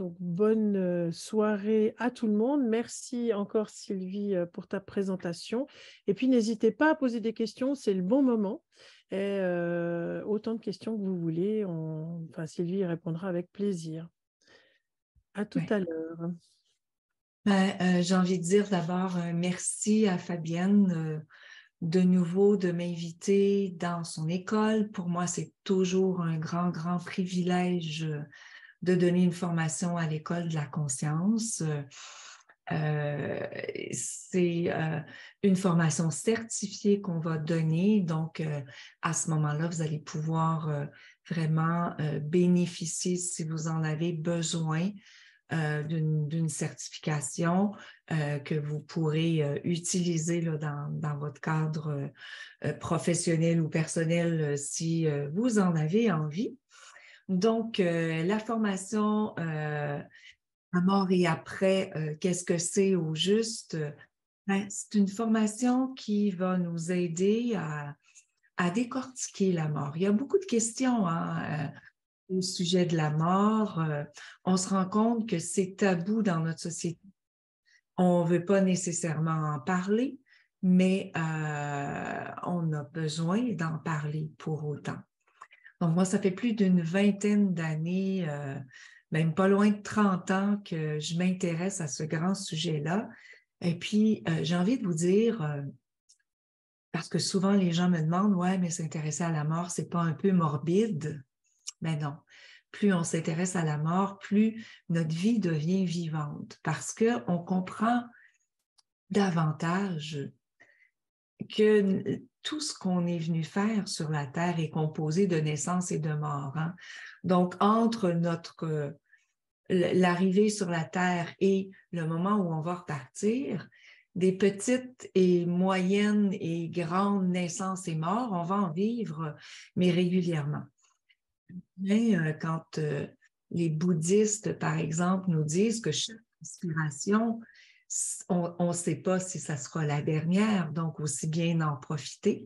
Donc, bonne soirée à tout le monde. Merci encore, Sylvie, pour ta présentation. Et puis, n'hésitez pas à poser des questions, c'est le bon moment. Et autant de questions que vous voulez, enfin, Sylvie y répondra avec plaisir. À tout Ouais. à l'heure. J'ai envie de dire d'abord merci à Fabienne de nouveau de m'inviter dans son école. Pour moi, c'est toujours un grand, grand privilège de donner une formation à l'école de la conscience. C'est une formation certifiée qu'on va donner. Donc, à ce moment-là, vous allez pouvoir vraiment bénéficier, si vous en avez besoin, d'une certification que vous pourrez utiliser là, dans votre cadre professionnel ou personnel si vous en avez envie. Donc, la formation à mort et après, qu'est-ce que c'est au juste? C'est une formation qui va nous aider à décortiquer la mort. Il y a beaucoup de questions au sujet de la mort. On se rend compte que c'est tabou dans notre société. On ne veut pas nécessairement en parler, mais on a besoin d'en parler pour autant. Donc, moi, ça fait plus d'une vingtaine d'années, même pas loin de 30 ans que je m'intéresse à ce grand sujet-là. Et puis, j'ai envie de vous dire, parce que souvent les gens me demandent, ouais, mais s'intéresser à la mort, c'est pas un peu morbide? Mais non. Plus on s'intéresse à la mort, plus notre vie devient vivante parce que on comprend davantage que tout ce qu'on est venu faire sur la Terre est composé de naissance et de mort. Hein? Donc, entre l'arrivée sur la Terre et le moment où on va repartir, des petites et moyennes et grandes naissances et morts, on va en vivre, mais régulièrement. Mais quand les bouddhistes, par exemple, nous disent que chaque inspiration, on ne sait pas si ça sera la dernière, donc aussi bien en profiter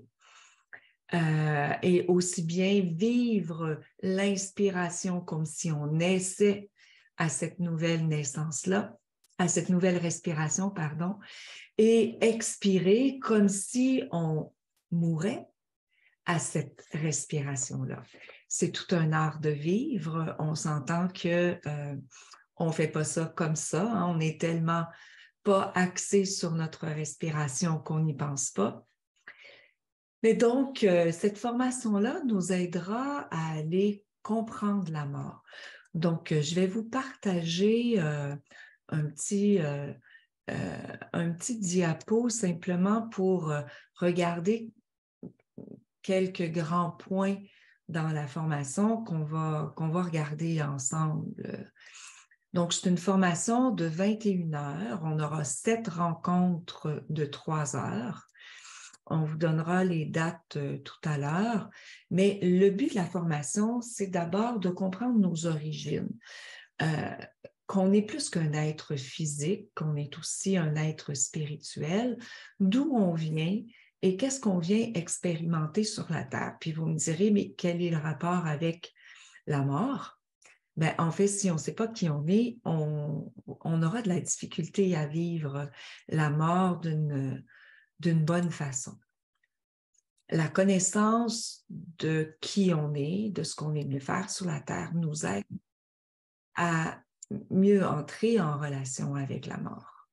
et aussi bien vivre l'inspiration comme si on naissait à cette nouvelle naissance-là, à cette nouvelle respiration, pardon, et expirer comme si on mourait à cette respiration-là. C'est tout un art de vivre. On s'entend que on fait pas ça comme ça. Hein? On est tellement pas axé sur notre respiration qu'on n'y pense pas. Mais donc, cette formation-là nous aidera à aller comprendre la mort. Donc, je vais vous partager un petit diapo simplement pour regarder quelques grands points dans la formation qu'on va regarder ensemble. Donc, c'est une formation de 21 heures. On aura 7 rencontres de 3 heures. On vous donnera les dates tout à l'heure. Mais le but de la formation, c'est d'abord de comprendre nos origines. Qu'on est plus qu'un être physique, qu'on est aussi un être spirituel, d'où on vient et qu'est-ce qu'on vient expérimenter sur la Terre. Puis vous me direz, mais quel est le rapport avec la mort? Ben, en fait, si on ne sait pas qui on est, on aura de la difficulté à vivre la mort d'une bonne façon. La connaissance de qui on est, de ce qu'on est venu faire sur la Terre, nous aide à mieux entrer en relation avec la mort.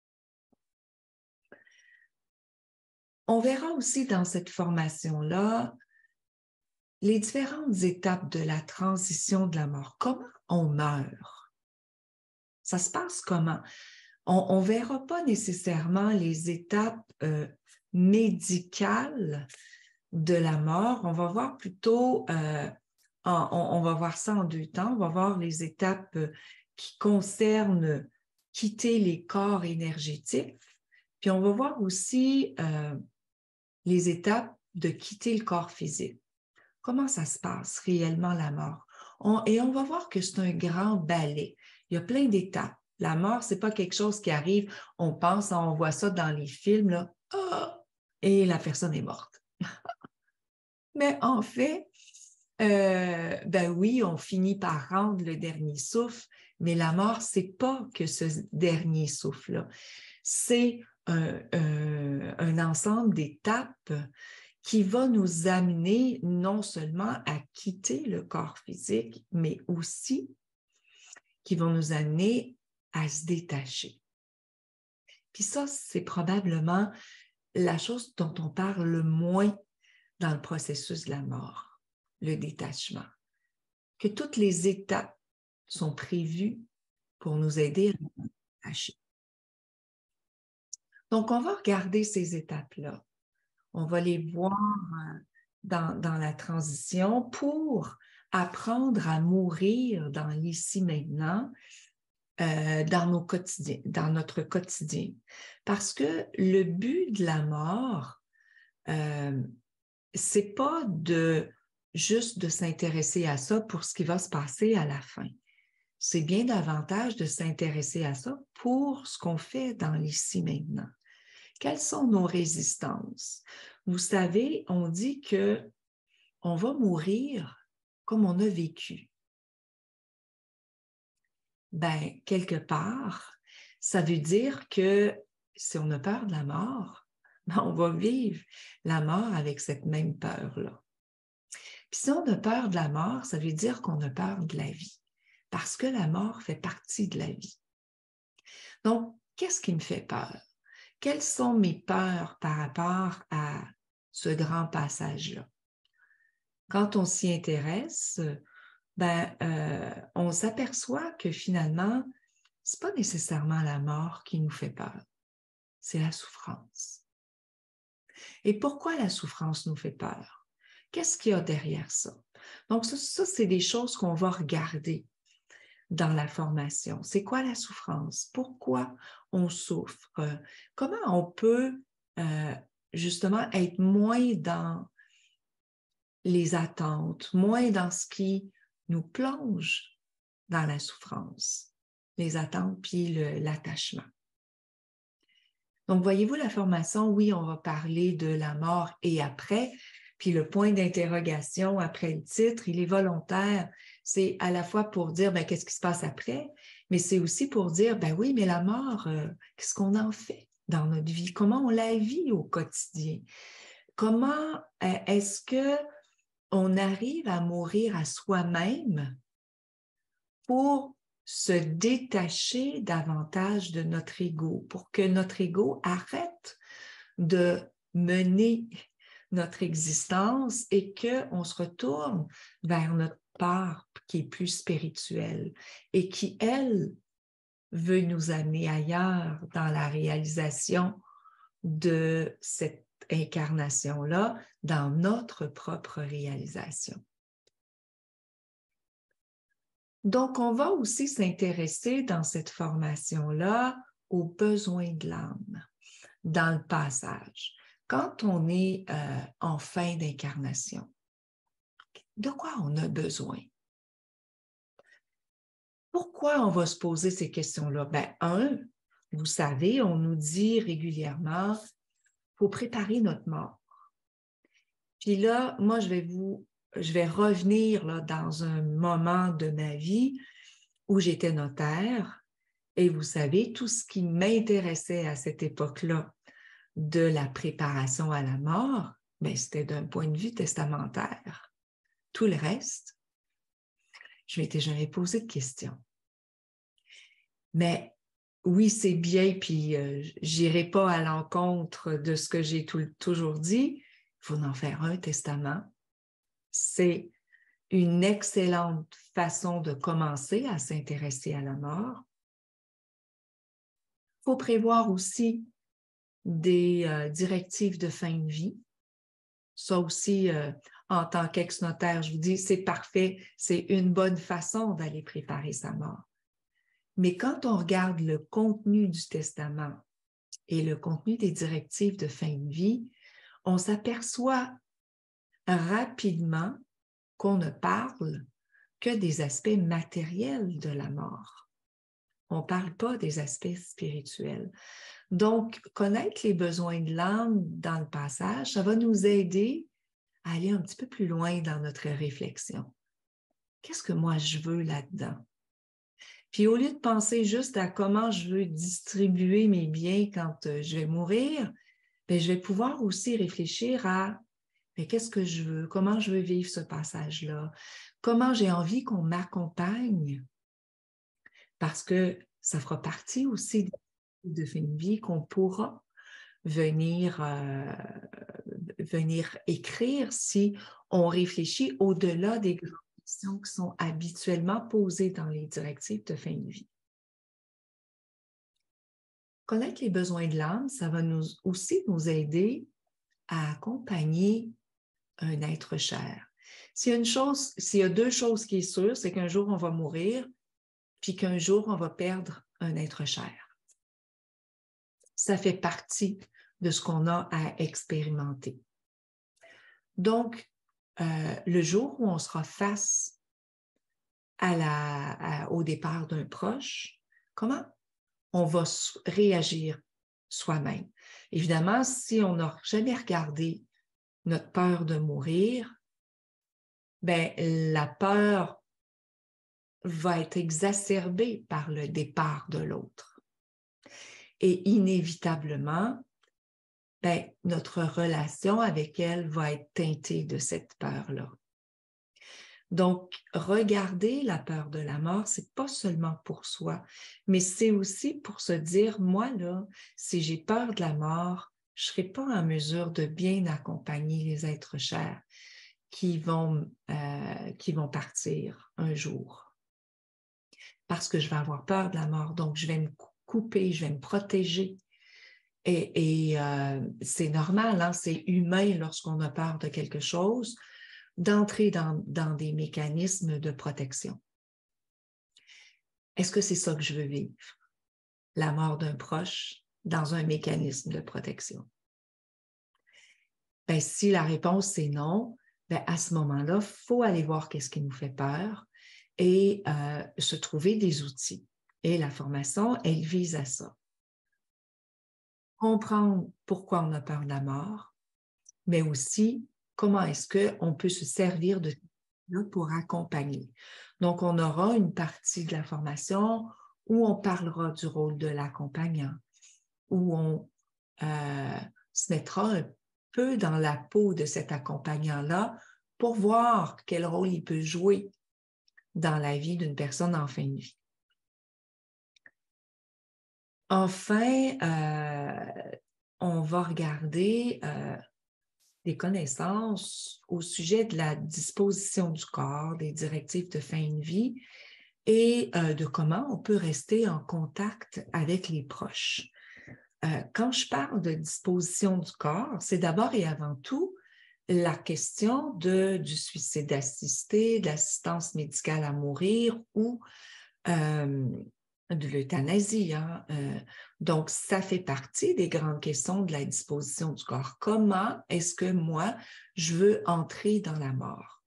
On verra aussi dans cette formation-là les différentes étapes de la transition de la mort. Comment on meurt? Ça se passe comment? On ne verra pas nécessairement les étapes médicales de la mort. On va voir plutôt, on va voir ça en 2 temps. On va voir les étapes qui concernent quitter les corps énergétiques. Puis on va voir aussi les étapes de quitter le corps physique. Comment ça se passe réellement la mort? Et on va voir que c'est un grand ballet. Il y a plein d'étapes. La mort, c'est pas quelque chose qui arrive, on pense, on voit ça dans les films, là, et la personne est morte. Mais en fait, ben oui, on finit par rendre le dernier souffle, Mais la mort, ce n'est pas que ce dernier souffle-là. C'est un ensemble d'étapes qui va nous amener non seulement à quitter le corps physique, mais aussi qui vont nous amener à se détacher. Puis ça, c'est probablement la chose dont on parle le moins dans le processus de la mort, le détachement. Que toutes les étapes sont prévues pour nous aider à nous détacher. Donc, on va regarder ces étapes-là. On va les voir dans la transition pour apprendre à mourir dans l'ici maintenant, dans notre quotidien. Parce que le but de la mort, c'est pas juste de s'intéresser à ça pour ce qui va se passer à la fin. C'est bien davantage de s'intéresser à ça pour ce qu'on fait dans l'ici maintenant. Quelles sont nos résistances? Vous savez, on dit qu'on va mourir comme on a vécu. Ben, quelque part, ça veut dire que si on a peur de la mort, ben, on va vivre la mort avec cette même peur-là. Puis si on a peur de la mort, ça veut dire qu'on a peur de la vie, parce que la mort fait partie de la vie. Donc, qu'est-ce qui me fait peur? Quelles sont mes peurs par rapport à ce grand passage-là? Quand on s'y intéresse, on s'aperçoit que finalement, ce n'est pas nécessairement la mort qui nous fait peur, c'est la souffrance. Et pourquoi la souffrance nous fait peur? Qu'est-ce qu'il y a derrière ça? Donc, ça c'est des choses qu'on va regarder dans la formation. C'est quoi la souffrance? Pourquoi on souffre? Comment on peut justement être moins dans les attentes, moins dans ce qui nous plonge dans la souffrance, les attentes puis l'attachement. Donc, voyez-vous la formation, oui, on va parler de la mort et après, puis le point d'interrogation après le titre, il est volontaire. C'est à la fois pour dire, qu'est-ce qui se passe après, mais c'est aussi pour dire, oui, mais la mort, qu'est-ce qu'on en fait dans notre vie? Comment on la vit au quotidien? Comment est-ce qu'on arrive à mourir à soi-même pour se détacher davantage de notre ego, pour que notre ego arrête de mener notre existence et qu'on se retourne vers notre part qui est plus spirituelle et qui, elle, veut nous amener ailleurs dans la réalisation de cette incarnation-là, dans notre propre réalisation. Donc, on va aussi s'intéresser dans cette formation-là aux besoins de l'âme, dans le passage. Quand on est en fin d'incarnation, de quoi on a besoin? Pourquoi on va se poser ces questions-là? Vous savez, on nous dit régulièrement, il faut préparer notre mort. Puis là, moi, je vais revenir là, dans un moment de ma vie où j'étais notaire. Et vous savez, tout ce qui m'intéressait à cette époque-là de la préparation à la mort, c'était d'un point de vue testamentaire. Tout le reste, je ne m'étais jamais posé de questions. Mais oui, c'est bien, puis je n'irai pas à l'encontre de ce que j'ai toujours dit. Il faut en faire un testament. C'est une excellente façon de commencer à s'intéresser à la mort. Il faut prévoir aussi des directives de fin de vie. Ça aussi, en tant qu'ex-notaire, je vous dis, c'est parfait, c'est une bonne façon d'aller préparer sa mort. Mais quand on regarde le contenu du testament et le contenu des directives de fin de vie, on s'aperçoit rapidement qu'on ne parle que des aspects matériels de la mort. On ne parle pas des aspects spirituels. Donc, connaître les besoins de l'âme dans le passage, ça va nous aider à aller un petit peu plus loin dans notre réflexion. Qu'est-ce que moi je veux là-dedans? Puis au lieu de penser juste à comment je veux distribuer mes biens quand je vais mourir, bien, je vais pouvoir aussi réfléchir à mais qu'est-ce que je veux, comment je veux vivre ce passage-là, comment j'ai envie qu'on m'accompagne, parce que ça fera partie aussi de fin de vie qu'on pourra venir écrire si on réfléchit au-delà des grandes questions qui sont habituellement posées dans les directives de fin de vie. Connaître les besoins de l'âme, ça va aussi nous aider à accompagner un être cher. S'il y a deux choses qui sont sûres, c'est qu'un jour on va mourir, puis qu'un jour on va perdre un être cher. Ça fait partie de ce qu'on a à expérimenter. Donc, le jour où on sera face au départ d'un proche, comment on va réagir soi-même? Évidemment, si on n'a jamais regardé notre peur de mourir, ben, la peur va être exacerbée par le départ de l'autre. Et inévitablement, ben, notre relation avec elle va être teintée de cette peur-là. Donc, regarder la peur de la mort, c'est pas seulement pour soi, mais c'est aussi pour se dire, moi, là, si j'ai peur de la mort, je serai pas en mesure de bien accompagner les êtres chers qui vont partir un jour. Parce que je vais avoir peur de la mort, donc je vais me couper, je vais me protéger. Et c'est normal, hein, c'est humain lorsqu'on a peur de quelque chose, d'entrer dans des mécanismes de protection. Est-ce que c'est ça que je veux vivre? La mort d'un proche dans un mécanisme de protection? Ben, si la réponse est non, ben, à ce moment-là, il faut aller voir qu'est-ce qui nous fait peur et se trouver des outils. Et la formation, elle vise à ça. Comprendre pourquoi on a peur de la mort, mais aussi comment est-ce qu'on peut se servir de ça pour accompagner. Donc, on aura une partie de la formation où on parlera du rôle de l'accompagnant, où on se mettra un peu dans la peau de cet accompagnant-là pour voir quel rôle il peut jouer dans la vie d'une personne en fin de vie. Enfin, on va regarder des connaissances au sujet de la disposition du corps, des directives de fin de vie et de comment on peut rester en contact avec les proches. Quand je parle de disposition du corps, c'est d'abord et avant tout la question du suicide assisté, de l'assistance médicale à mourir ou de l'euthanasie. Hein? Donc, ça fait partie des grandes questions de la disposition du corps. Comment est-ce que moi, je veux entrer dans la mort?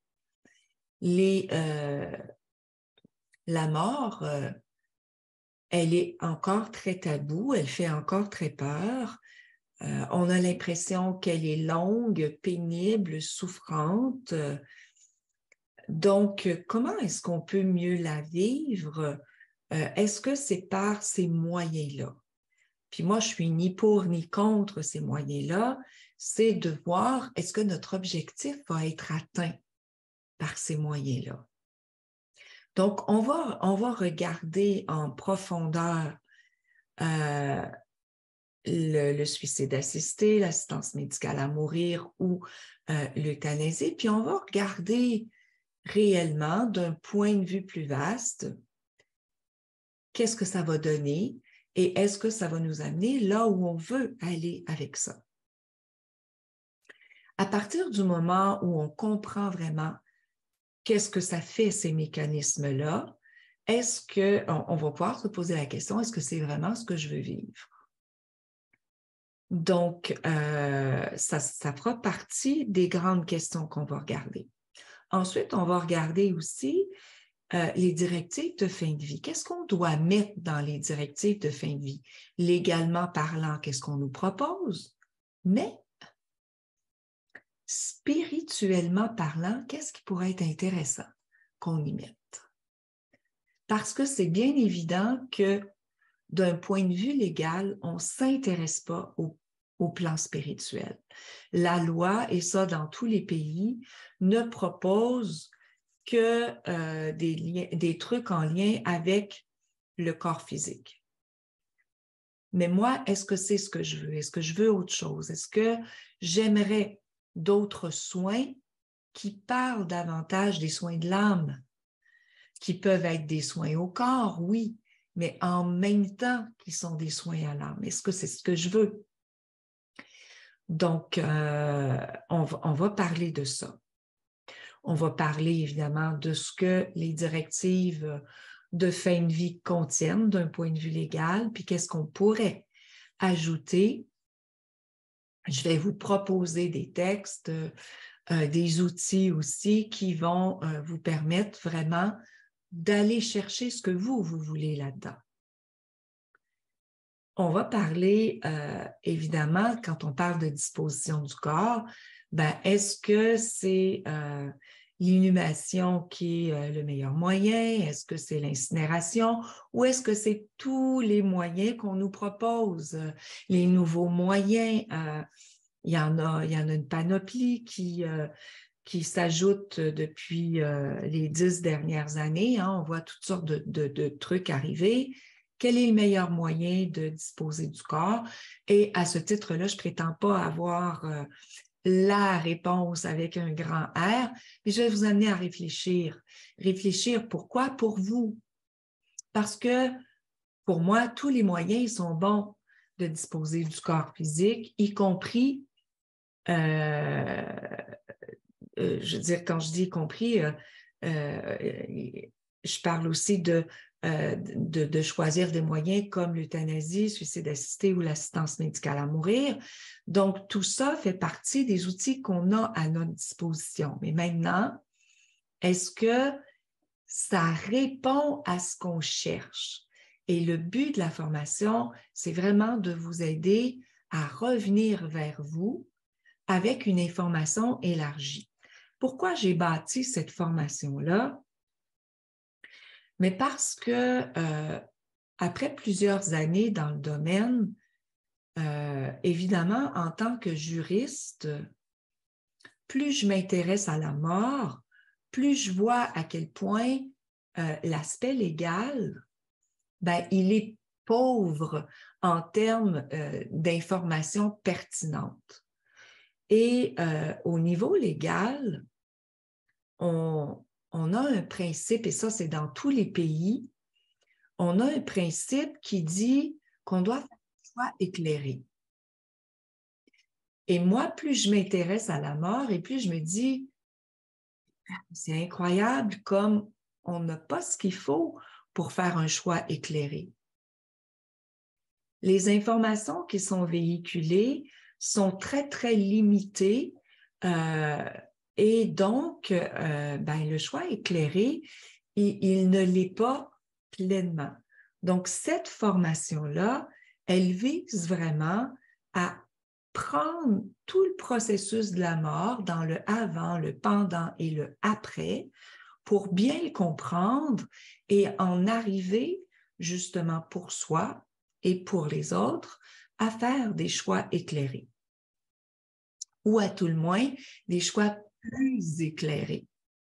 La mort, elle est encore très taboue, elle fait encore très peur. On a l'impression qu'elle est longue, pénible, souffrante. Donc, comment est-ce qu'on peut mieux la vivre? Est-ce que c'est par ces moyens-là? Puis moi, je suis ni pour ni contre ces moyens-là. C'est de voir est-ce que notre objectif va être atteint par ces moyens-là. Donc, on va regarder en profondeur le suicide assisté, l'assistance médicale à mourir ou l'euthanasie, puis on va regarder réellement d'un point de vue plus vaste qu'est-ce que ça va donner et est-ce que ça va nous amener là où on veut aller avec ça. À partir du moment où on comprend vraiment qu'est-ce que ça fait ces mécanismes-là, est-ce qu'on va pouvoir se poser la question, est-ce que c'est vraiment ce que je veux vivre? Donc, ça fera partie des grandes questions qu'on va regarder. Ensuite, on va regarder aussi les directives de fin de vie. Qu'est-ce qu'on doit mettre dans les directives de fin de vie? Légalement parlant, qu'est-ce qu'on nous propose? Mais spirituellement parlant, qu'est-ce qui pourrait être intéressant qu'on y mette? Parce que c'est bien évident que d'un point de vue légal, on ne s'intéresse pas au plan spirituel. La loi, et ça dans tous les pays, ne propose que des trucs en lien avec le corps physique. Mais moi, est-ce que c'est ce que je veux? Est-ce que je veux autre chose? Est-ce que j'aimerais d'autres soins qui parlent davantage des soins de l'âme, qui peuvent être des soins au corps, oui, mais en même temps qui sont des soins à l'âme? Est-ce que c'est ce que je veux? Donc, on va parler de ça. On va parler évidemment de ce que les directives de fin de vie contiennent d'un point de vue légal, puis qu'est-ce qu'on pourrait ajouter. Je vais vous proposer des textes, des outils aussi qui vont vous permettre vraiment d'aller chercher ce que vous voulez là-dedans. On va parler, évidemment, quand on parle de disposition du corps, ben, est-ce que c'est l'inhumation qui est le meilleur moyen? Est-ce que c'est l'incinération? Ou est-ce que c'est tous les moyens qu'on nous propose? Les nouveaux moyens, il y en a une panoplie qui s'ajoute depuis les 10 dernières années. Hein. On voit toutes sortes de trucs arriver. Quel est le meilleur moyen de disposer du corps? Et à ce titre-là, je ne prétends pas avoir la réponse avec un grand R, mais je vais vous amener à réfléchir. Réfléchir pourquoi? Pour vous. Parce que pour moi, tous les moyens sont bons de disposer du corps physique, y compris, je veux dire, quand je dis y compris, je parle aussi de choisir des moyens comme l'euthanasie, suicide assisté ou l'assistance médicale à mourir. Donc, tout ça fait partie des outils qu'on a à notre disposition. Mais maintenant, est-ce que ça répond à ce qu'on cherche? Et le but de la formation, c'est vraiment de vous aider à revenir vers vous avec une information élargie. Pourquoi j'ai bâti cette formation-là? Mais parce que après plusieurs années dans le domaine, évidemment, en tant que juriste, plus je m'intéresse à la mort, plus je vois à quel point l'aspect légal, ben, il est pauvre en termes d'informations pertinentes. Et au niveau légal, on a un principe, et ça c'est dans tous les pays, on a un principe qui dit qu'on doit faire un choix éclairé. Et moi, plus je m'intéresse à la mort et plus je me dis, c'est incroyable comme on n'a pas ce qu'il faut pour faire un choix éclairé. Les informations qui sont véhiculées sont très, très limitées et donc, ben, le choix éclairé, il ne l'est pas pleinement. Donc, cette formation-là, elle vise vraiment à prendre tout le processus de la mort dans le avant, le pendant et le après pour bien le comprendre et en arriver justement pour soi et pour les autres à faire des choix éclairés ou à tout le moins des choix plus éclairés.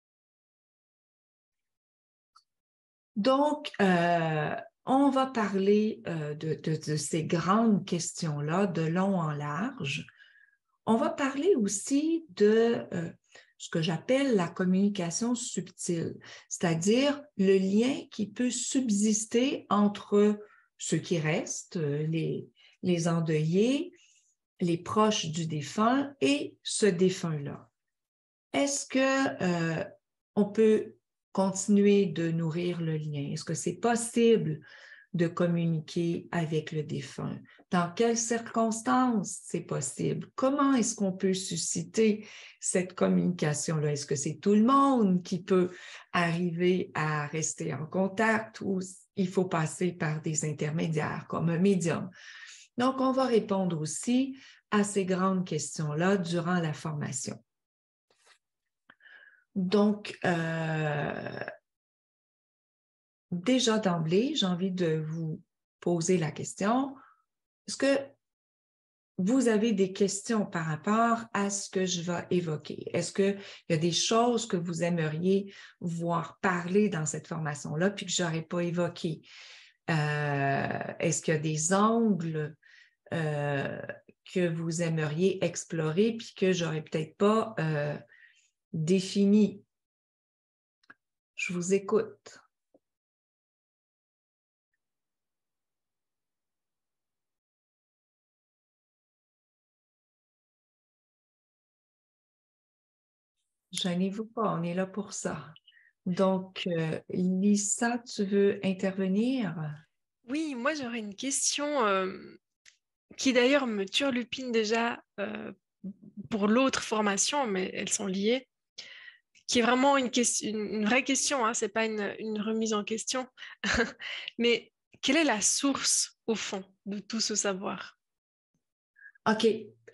Donc, on va parler de ces grandes questions-là de long en large. On va parler aussi de ce que j'appelle la communication subtile, c'est-à-dire le lien qui peut subsister entre ceux qui restent, les endeuillés, les proches du défunt et ce défunt-là. Est-ce que on peut continuer de nourrir le lien? Est-ce que c'est possible de communiquer avec le défunt? Dans quelles circonstances c'est possible? Comment est-ce qu'on peut susciter cette communication-là? Est-ce que c'est tout le monde qui peut arriver à rester en contact ou il faut passer par des intermédiaires comme un médium? Donc, on va répondre aussi à ces grandes questions-là durant la formation. Donc, déjà d'emblée, j'ai envie de vous poser la question, est-ce que vous avez des questions par rapport à ce que je vais évoquer? Est-ce qu'il y a des choses que vous aimeriez voir parler dans cette formation-là puis que je n'aurais pas évoquées? Est-ce qu'il y a des angles que vous aimeriez explorer puis que je n'aurais peut-être pas définis? Je vous écoute. Gênez-vous pas, on est là pour ça. Donc, Lisa, tu veux intervenir? Oui, moi j'aurais une question qui d'ailleurs me turlupine déjà pour l'autre formation, mais elles sont liées, qui est vraiment une vraie question, hein, c'est pas une remise en question. Mais quelle est la source, au fond, de tout ce savoir? OK.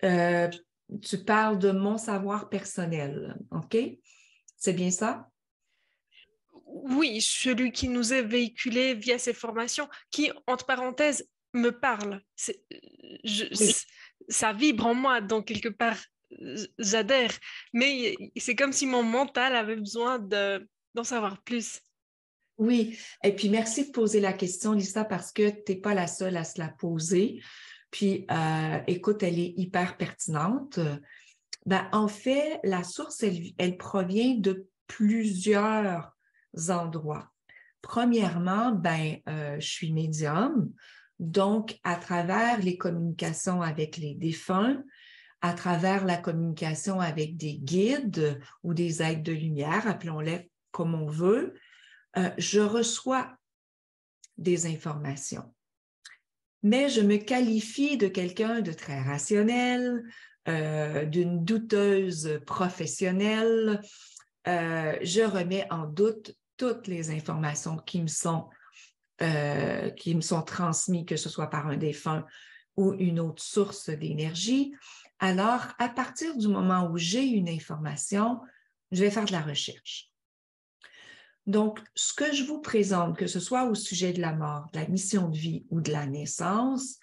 Tu parles de mon savoir personnel, OK? C'est bien ça? Oui, celui qui nous est véhiculé via ces formations, qui, entre parenthèses, me parle. Oui. Ça vibre en moi, donc quelque part, j'adhère. Mais c'est comme si mon mental avait besoin d'en savoir plus. Oui. Et puis, merci de poser la question, Lisa, parce que tu n'es pas la seule à se la poser. Puis, écoute, elle est hyper pertinente. Ben, en fait, la source, elle provient de plusieurs endroits. Premièrement, je suis médium, donc à travers les communications avec les défunts, à travers la communication avec des guides ou des êtres de lumière, appelons-les comme on veut, je reçois des informations. Mais je me qualifie de quelqu'un de très rationnel, d'une douteuse professionnelle. Je remets en doute toutes les informations qui me sont transmises, que ce soit par un défunt ou une autre source d'énergie. Alors, à partir du moment où j'ai une information, je vais faire de la recherche. Donc, ce que je vous présente, que ce soit au sujet de la mort, de la mission de vie ou de la naissance,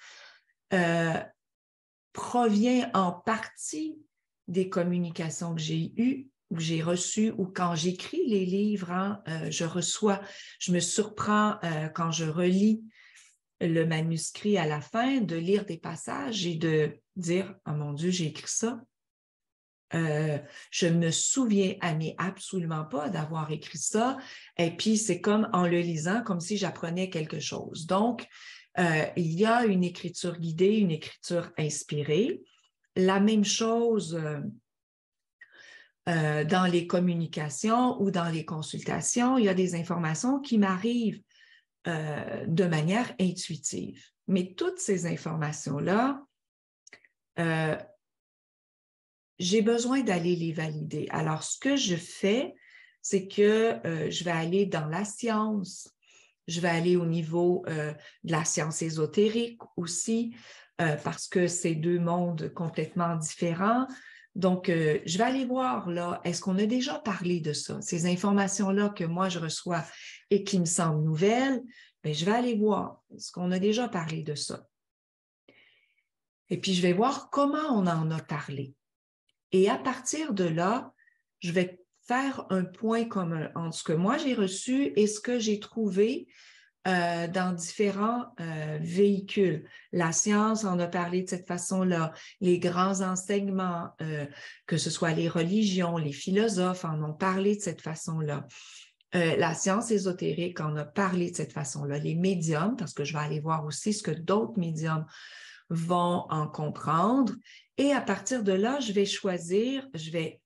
provient en partie des communications que j'ai eues, ou j'ai reçues, ou quand j'écris les livres, hein, je me surprends quand je relis le manuscrit à la fin, de lire des passages et de dire « Oh mon Dieu, j'ai écrit ça ». Je me souviens absolument pas d'avoir écrit ça. Et puis, c'est comme en le lisant, comme si j'apprenais quelque chose. Donc, il y a une écriture guidée, une écriture inspirée. La même chose dans les communications ou dans les consultations. Il y a des informations qui m'arrivent de manière intuitive. Mais toutes ces informations-là, j'ai besoin d'aller les valider. Alors, ce que je fais, c'est que je vais aller dans la science, je vais aller au niveau de la science ésotérique aussi, parce que c'est deux mondes complètement différents. Donc, je vais aller voir, là, est-ce qu'on a déjà parlé de ça? Ces informations-là que moi, je reçois et qui me semblent nouvelles, bien, je vais aller voir, est-ce qu'on a déjà parlé de ça? Et puis, je vais voir comment on en a parlé. Et à partir de là, je vais faire un point commun entre ce que moi j'ai reçu et ce que j'ai trouvé dans différents véhicules. La science en a parlé de cette façon-là, les grands enseignements, que ce soit les religions, les philosophes en ont parlé de cette façon-là. La science ésotérique en a parlé de cette façon-là. Les médiums, parce que je vais aller voir aussi ce que d'autres médiums vont en comprendre. Et à partir de là, je vais choisir, je vais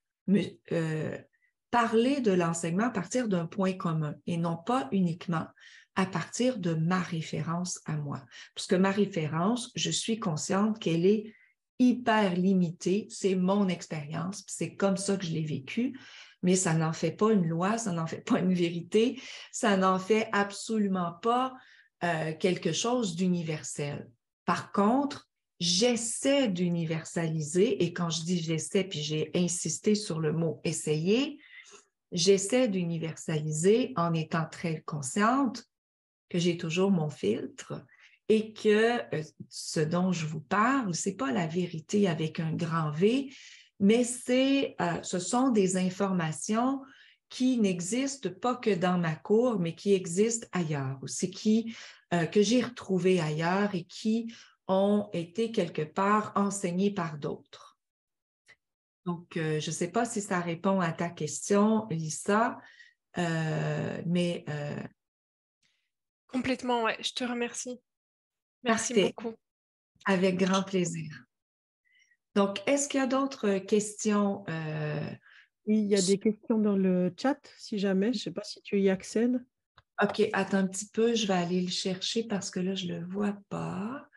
parler de l'enseignement à partir d'un point commun et non pas uniquement à partir de ma référence à moi. Parce que ma référence, je suis consciente qu'elle est hyper limitée, c'est mon expérience, c'est comme ça que je l'ai vécu, mais ça n'en fait pas une loi, ça n'en fait pas une vérité, ça n'en fait absolument pas quelque chose d'universel. Par contre, j'essaie d'universaliser, et quand je dis j'essaie, puis j'ai insisté sur le mot essayer, j'essaie d'universaliser en étant très consciente que j'ai toujours mon filtre et que ce dont je vous parle, ce n'est pas la vérité avec un grand V, mais ce sont des informations qui n'existent pas que dans ma cour, mais qui existent ailleurs, c'est que j'ai retrouvées ailleurs et qui ont été quelque part enseignées par d'autres. Donc, je ne sais pas si ça répond à ta question, Lisa, mais... Complètement, ouais, je te remercie. Merci Parfait. beaucoup. Avec grand plaisir. Donc, est-ce qu'il y a d'autres questions? Oui, il y a des questions dans le chat, si jamais. Je ne sais pas si tu y accèdes. OK, attends un petit peu, je vais aller le chercher parce que là, je ne le vois pas.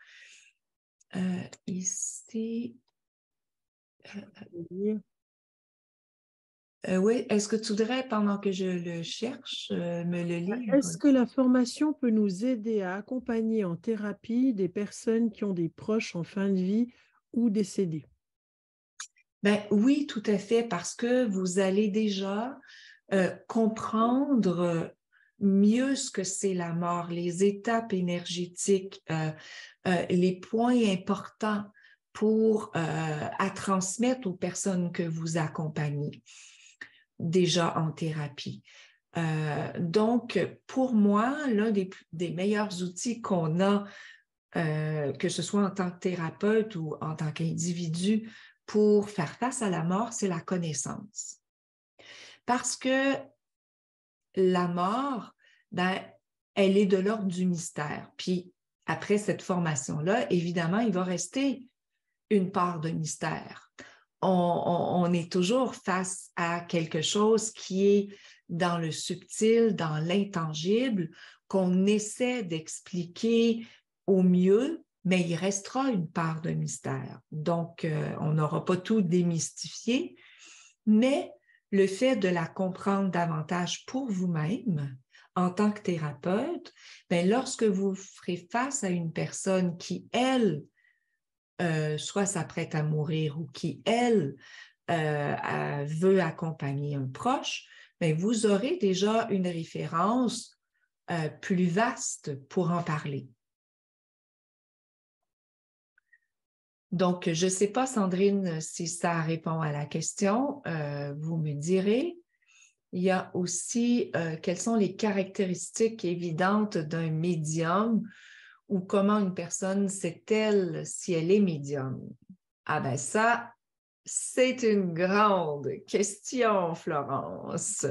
Ici. Oui, est-ce que tu voudrais, pendant que je le cherche, me le lire? Est-ce que la formation peut nous aider à accompagner en thérapie des personnes qui ont des proches en fin de vie ou décédés? Ben, oui, tout à fait, parce que vous allez déjà comprendre mieux ce que c'est la mort, les étapes énergétiques, les points importants à transmettre aux personnes que vous accompagnez déjà en thérapie. Donc, pour moi, l'un des meilleurs outils qu'on a, que ce soit en tant que thérapeute ou en tant qu'individu, pour faire face à la mort, c'est la connaissance. Parce que la mort, ben, elle est de l'ordre du mystère. Puis après cette formation-là, évidemment, il va rester une part de mystère. On est toujours face à quelque chose qui est dans le subtil, dans l'intangible, qu'on essaie d'expliquer au mieux, mais il restera une part de mystère. Donc, on n'aura pas tout démystifié, mais le fait de la comprendre davantage pour vous-même, en tant que thérapeute, bien, lorsque vous ferez face à une personne qui, elle, soit s'apprête à mourir ou qui, elle, veut accompagner un proche, bien, vous aurez déjà une référence plus vaste pour en parler. Donc, je ne sais pas, Sandrine, si ça répond à la question, vous me direz. Il y a aussi quelles sont les caractéristiques évidentes d'un médium ou comment une personne sait-elle si elle est médium? Ah ben ça, c'est une grande question, Florence.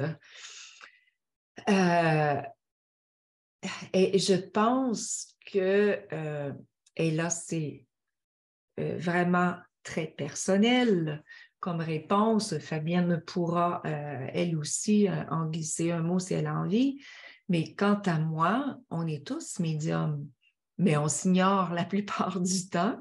Et je pense que, et là c'est vraiment très personnel comme réponse, Fabienne pourra elle aussi en glisser un mot si elle a envie, mais quant à moi, on est tous médiums, mais on s'ignore la plupart du temps.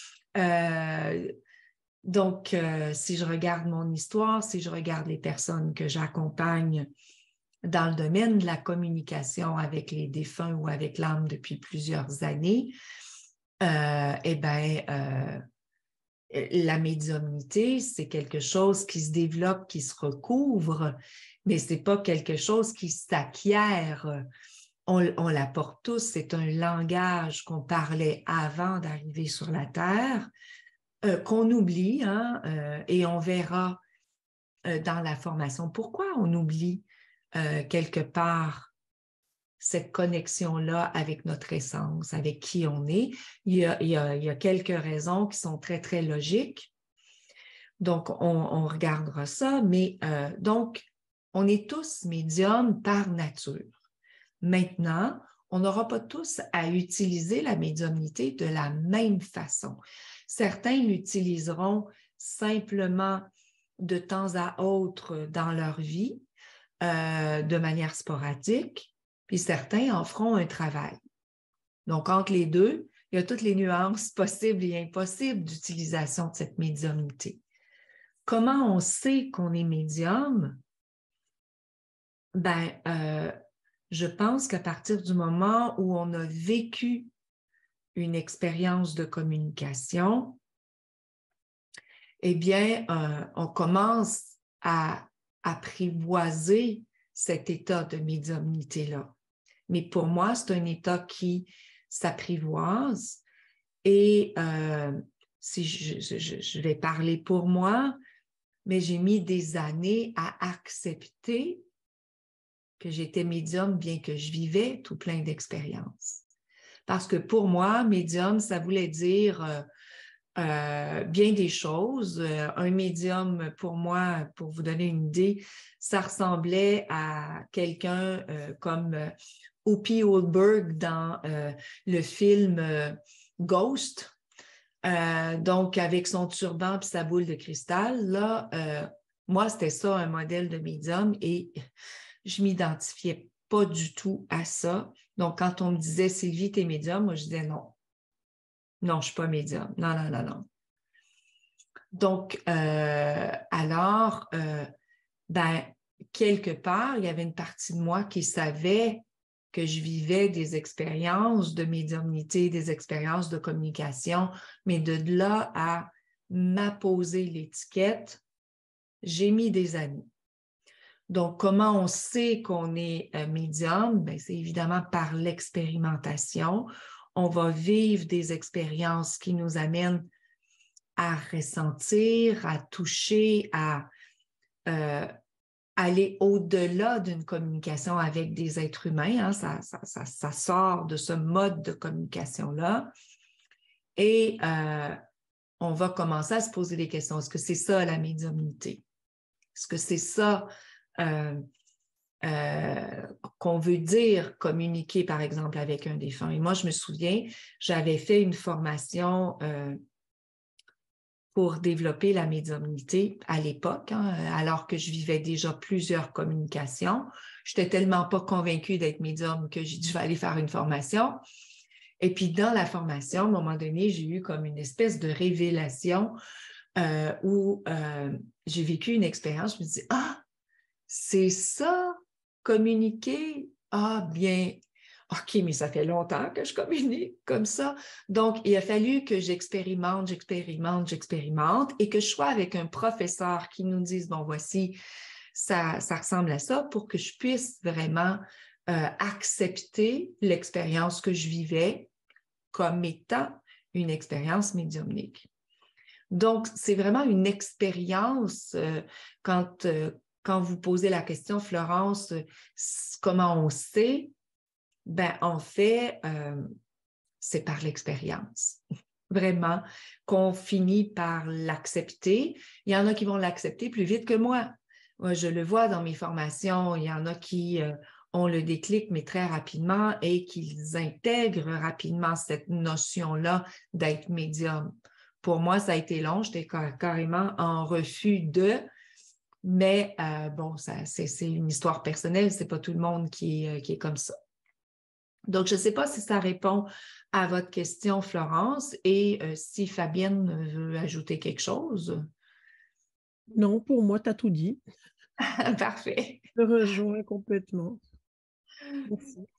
Donc, si je regarde mon histoire, si je regarde les personnes que j'accompagne dans le domaine de la communication avec les défunts ou avec l'âme depuis plusieurs années, eh bien, la médiumnité, c'est quelque chose qui se développe, qui se recouvre, mais ce n'est pas quelque chose qui s'acquiert. On l'apporte tous, c'est un langage qu'on parlait avant d'arriver sur la Terre, qu'on oublie, hein, et on verra dans la formation pourquoi on oublie quelque part cette connexion-là avec notre essence, avec qui on est. Il y a quelques raisons qui sont très, très logiques. Donc, on regardera ça, mais donc, on est tous médiums par nature. Maintenant, on n'aura pas tous à utiliser la médiumnité de la même façon. Certains l'utiliseront simplement de temps à autre dans leur vie, de manière sporadique, puis certains en feront un travail. Donc, entre les deux, il y a toutes les nuances possibles et impossibles d'utilisation de cette médiumnité. Comment on sait qu'on est médium? Ben, je pense qu'à partir du moment où on a vécu une expérience de communication, eh bien, on commence à apprivoiser cet état de médiumnité-là. Mais pour moi, c'est un état qui s'apprivoise. Et si je vais parler pour moi, mais j'ai mis des années à accepter que j'étais médium, bien que je vivais tout plein d'expériences. Parce que pour moi, médium, ça voulait dire bien des choses. Un médium, pour moi, pour vous donner une idée, ça ressemblait à quelqu'un comme Whoopi Goldberg dans le film Ghost. Donc, avec son turban et sa boule de cristal, là, moi, c'était ça, un modèle de médium, et je m'identifiais pas du tout à ça. Donc, quand on me disait « Sylvie, t'es médium », moi, je disais « Non, non, je suis pas médium. Non, non, non, non. » Donc, alors, ben, quelque part, il y avait une partie de moi qui savait que je vivais des expériences de médiumnité, des expériences de communication, mais de là à m'apposer l'étiquette, j'ai mis des années. Donc, comment on sait qu'on est médium? Ben, c'est évidemment par l'expérimentation. On va vivre des expériences qui nous amènent à ressentir, à toucher, à aller au-delà d'une communication avec des êtres humains. Hein, ça sort de ce mode de communication-là. Et on va commencer à se poser des questions. Est-ce que c'est ça la médiumnité? Est-ce que c'est ça qu'on veut dire communiquer, par exemple, avec un défunt? Et moi, je me souviens, j'avais fait une formation pour développer la médiumnité à l'époque, hein, alors que je vivais déjà plusieurs communications. Je n'étais tellement pas convaincue d'être médium que j'ai dit, je vais aller faire une formation. Et puis, dans la formation, à un moment donné, j'ai eu comme une espèce de révélation où j'ai vécu une expérience. Je me dis, ah, c'est ça, communiquer? Ah, bien, OK, mais ça fait longtemps que je communique comme ça. Donc, il a fallu que j'expérimente et que je sois avec un professeur qui nous dise, bon, voici, ça ressemble à ça pour que je puisse vraiment accepter l'expérience que je vivais comme étant une expérience médiumnique. Donc, c'est vraiment une expérience quand vous posez la question, Florence, comment on sait? Ben, en fait, c'est par l'expérience. Vraiment, qu'on finit par l'accepter. Il y en a qui vont l'accepter plus vite que moi. Moi, je le vois dans mes formations, il y en a qui ont le déclic, mais très rapidement, et qu'ils intègrent rapidement cette notion-là d'être médium. Pour moi, ça a été long, j'étais carrément en refus de, mais bon, c'est une histoire personnelle, c'est pas tout le monde qui est comme ça. Donc, je ne sais pas si ça répond à votre question, Florence, et si Fabienne veut ajouter quelque chose. Non, pour moi, tu as tout dit. Parfait. Je rejoins complètement. Merci.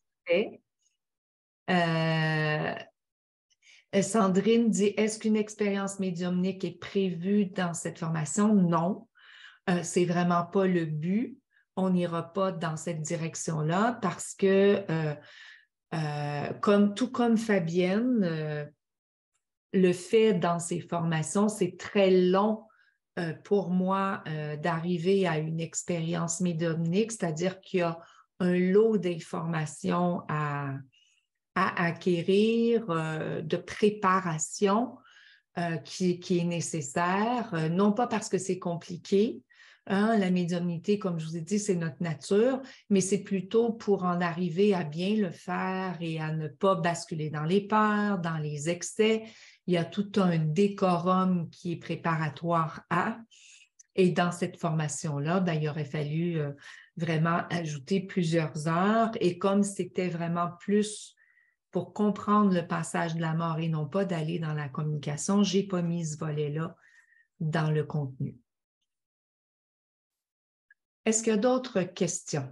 Sandrine dit, est-ce qu'une expérience médiumnique est prévue dans cette formation? Non, c'est vraiment pas le but. On n'ira pas dans cette direction-là parce que tout comme Fabienne, le fait dans ces formations, c'est très long pour moi d'arriver à une expérience médiumnique, c'est-à-dire qu'il y a un lot d'informations à acquérir, de préparation qui est nécessaire, non pas parce que c'est compliqué. Hein, la médiumnité, comme je vous ai dit, c'est notre nature, mais c'est plutôt pour en arriver à bien le faire et à ne pas basculer dans les peurs, dans les excès. Il y a tout un décorum qui est préparatoire à. Et dans cette formation-là, ben, il aurait fallu vraiment ajouter plusieurs heures. Et comme c'était vraiment plus pour comprendre le passage de la mort et non pas d'aller dans la communication, je n'ai pas mis ce volet-là dans le contenu. Est-ce qu'il y a d'autres questions?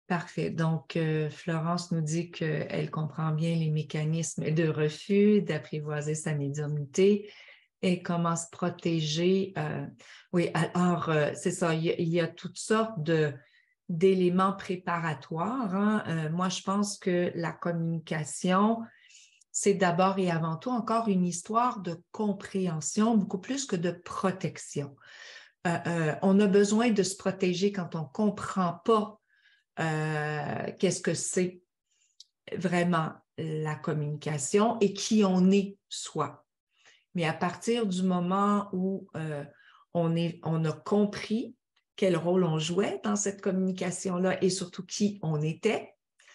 Parfait. Donc, Florence nous dit qu'elle comprend bien les mécanismes de refus, d'apprivoiser sa médiumnité et comment se protéger. Oui, alors, c'est ça, il y a toutes sortes d'éléments préparatoires. Hein. Moi, je pense que la communication, c'est d'abord et avant tout encore une histoire de compréhension, beaucoup plus que de protection. On a besoin de se protéger quand on ne comprend pas qu'est-ce que c'est vraiment la communication et qui on est soi. Mais à partir du moment où on a compris quel rôle on jouait dans cette communication-là et surtout qui on était,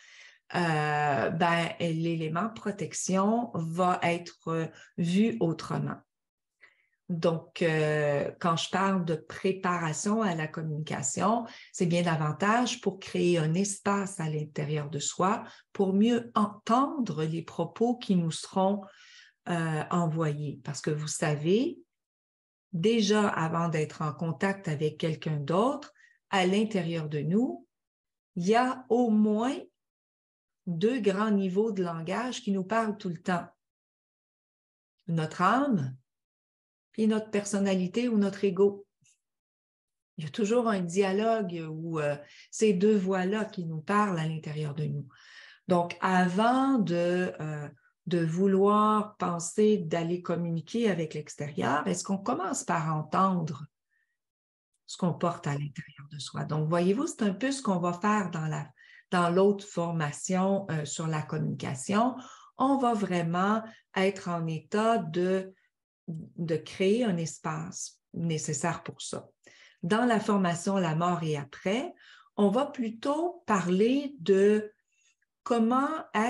l'élément protection va être vu autrement. Donc, quand je parle de préparation à la communication, c'est bien davantage pour créer un espace à l'intérieur de soi pour mieux entendre les propos qui nous seront envoyés. Parce que vous savez, déjà avant d'être en contact avec quelqu'un d'autre, à l'intérieur de nous, il y a au moins 2 grands niveaux de langage qui nous parlent tout le temps. Notre âme et notre personnalité ou notre ego. Il y a toujours un dialogue où ces 2 voix-là qui nous parlent à l'intérieur de nous. Donc, avant de vouloir penser d'aller communiquer avec l'extérieur, est-ce qu'on commence par entendre ce qu'on porte à l'intérieur de soi? Donc, voyez-vous, c'est un peu ce qu'on va faire dans l'autre formation sur la communication. On va vraiment être en état de créer un espace nécessaire pour ça. Dans la formation La mort et après, on va plutôt parler de comment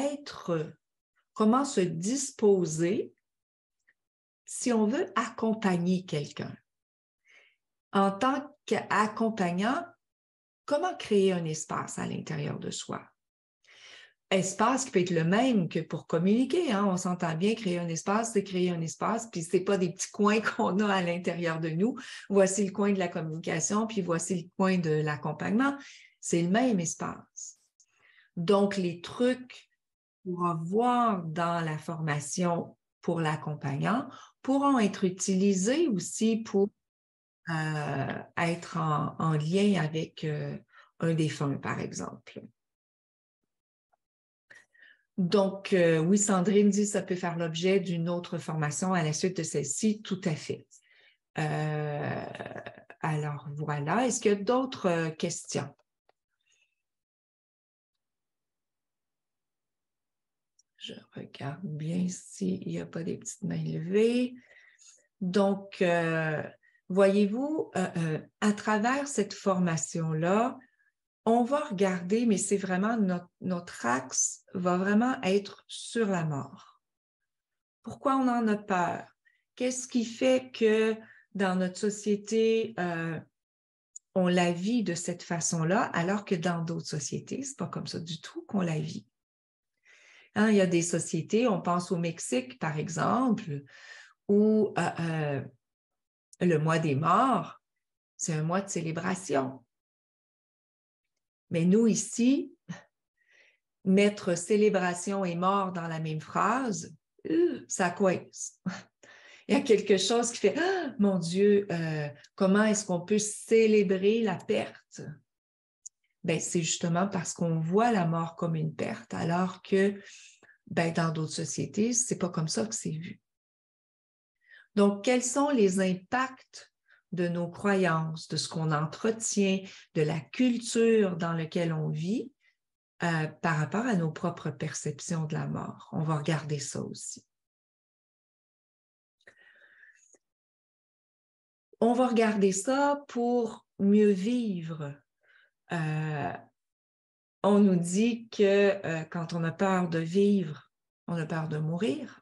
se disposer si on veut accompagner quelqu'un. En tant qu'accompagnant, comment créer un espace à l'intérieur de soi? Espace qui peut être le même que pour communiquer. Hein? On s'entend bien, créer un espace, c'est créer un espace, puis ce n'est pas des petits coins qu'on a à l'intérieur de nous. Voici le coin de la communication, puis voici le coin de l'accompagnement. C'est le même espace. Donc, les trucs pour avoir dans la formation pour l'accompagnant pourront être utilisés aussi pour être en lien avec un défunt, par exemple. Donc, oui, Sandrine dit que ça peut faire l'objet d'une autre formation à la suite de celle-ci, tout à fait. Alors, voilà. Est-ce qu'il y a d'autres questions? Je regarde bien s'il n'y a pas des petites mains levées. Donc, voyez-vous, à travers cette formation-là, on va regarder, mais c'est vraiment notre axe va vraiment être sur la mort. Pourquoi on en a peur? Qu'est-ce qui fait que dans notre société, on la vit de cette façon-là, alors que dans d'autres sociétés, ce n'est pas comme ça du tout qu'on la vit. Hein, il y a des sociétés, on pense au Mexique, par exemple, où le mois des morts, c'est un mois de célébration. Mais nous, ici, mettre célébration et mort dans la même phrase, ça coince. Il y a quelque chose qui fait « Ah, mon Dieu, comment est-ce qu'on peut célébrer la perte? » Ben, c'est justement parce qu'on voit la mort comme une perte, alors que dans d'autres sociétés, ce n'est pas comme ça que c'est vu. Donc, quels sont les impacts de nos croyances, de ce qu'on entretient, de la culture dans laquelle on vit par rapport à nos propres perceptions de la mort? On va regarder ça aussi. On va regarder ça pour mieux vivre. On nous dit que quand on a peur de vivre, on a peur de mourir.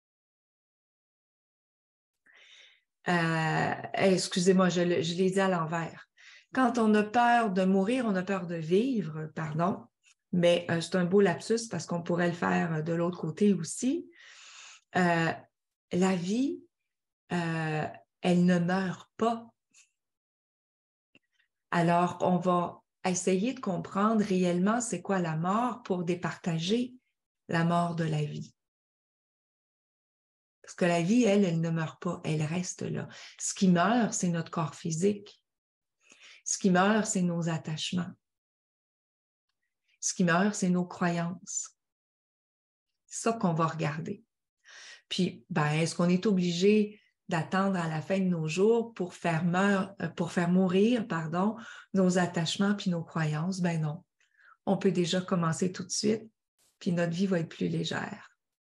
Excusez-moi, je l'ai dit à l'envers. Quand on a peur de mourir, on a peur de vivre, pardon, mais c'est un beau lapsus parce qu'on pourrait le faire de l'autre côté aussi. La vie, elle ne meurt pas. Alors, on va à essayer de comprendre réellement c'est quoi la mort pour départager la mort de la vie. Parce que la vie, elle ne meurt pas, elle reste là. Ce qui meurt, c'est notre corps physique. Ce qui meurt, c'est nos attachements. Ce qui meurt, c'est nos croyances. C'est ça qu'on va regarder. Puis, est-ce qu'on est obligé d'attendre à la fin de nos jours pour faire mourir nos attachements puis nos croyances? Ben non. On peut déjà commencer tout de suite, puis notre vie va être plus légère.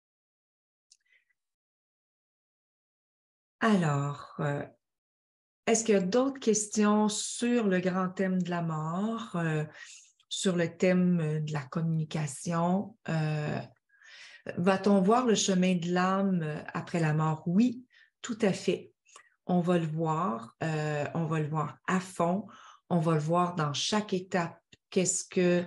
Alors, est-ce qu'il y a d'autres questions sur le grand thème de la mort, sur le thème de la communication? Va-t-on voir le chemin de l'âme après la mort? Oui, tout à fait. On va le voir à fond, on va le voir dans chaque étape. Qu'est-ce que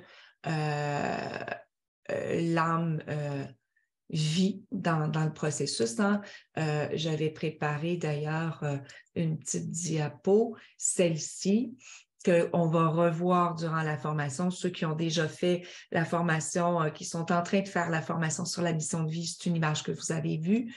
l'âme vit dans le processus. Hein? J'avais préparé d'ailleurs une petite diapo, celle-ci, qu'on va revoir durant la formation. Ceux qui ont déjà fait la formation, qui sont en train de faire la formation sur la mission de vie, c'est une image que vous avez vue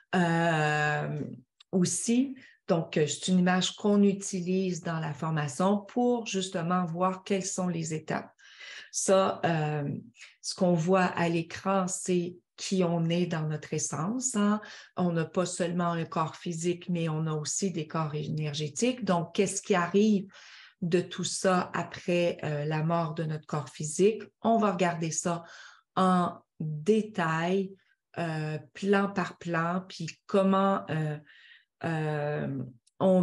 aussi. Donc, c'est une image qu'on utilise dans la formation pour justement voir quelles sont les étapes. Ça, ce qu'on voit à l'écran, c'est qui on est dans notre essence. Hein? On n'a pas seulement un corps physique, mais on a aussi des corps énergétiques. Donc, qu'est-ce qui arrive de tout ça après la mort de notre corps physique? On va regarder ça en détail, plan par plan, puis comment on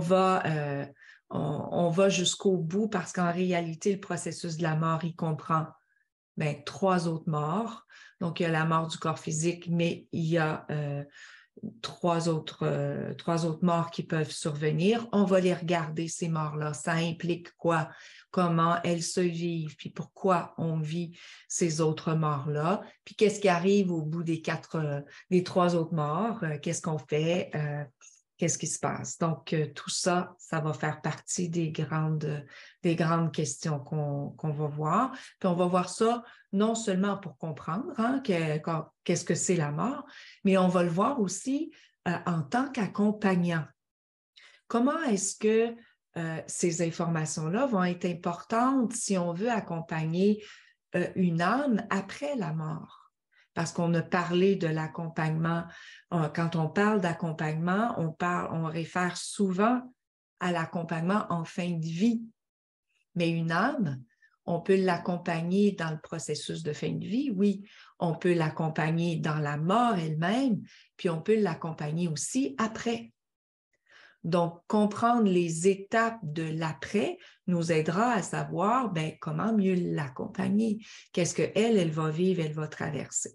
va jusqu'au bout, parce qu'en réalité, le processus de la mort, il comprend 3 autres morts. Donc, il y a la mort du corps physique, mais il y a 3 autres morts qui peuvent survenir. On va les regarder, ces morts-là. Ça implique quoi? Comment elles se vivent? Puis pourquoi on vit ces autres morts-là? Puis qu'est-ce qui arrive au bout des 3 autres morts? Qu'est-ce qu'on fait? Qu'est-ce qui se passe? Donc, tout ça, ça va faire partie des grandes questions qu'on va voir. Puis on va voir ça non seulement pour comprendre qu'est-ce que c'est la mort, mais on va le voir aussi en tant qu'accompagnant. Comment est-ce que ces informations-là vont être importantes si on veut accompagner une âme après la mort? Parce qu'on a parlé de l'accompagnement. Quand on parle d'accompagnement, on réfère souvent à l'accompagnement en fin de vie. Mais une âme, on peut l'accompagner dans le processus de fin de vie, oui. On peut l'accompagner dans la mort elle-même, puis on peut l'accompagner aussi après. Donc, comprendre les étapes de l'après nous aidera à savoir comment mieux l'accompagner. Qu'est-ce qu'elle va vivre, elle va traverser.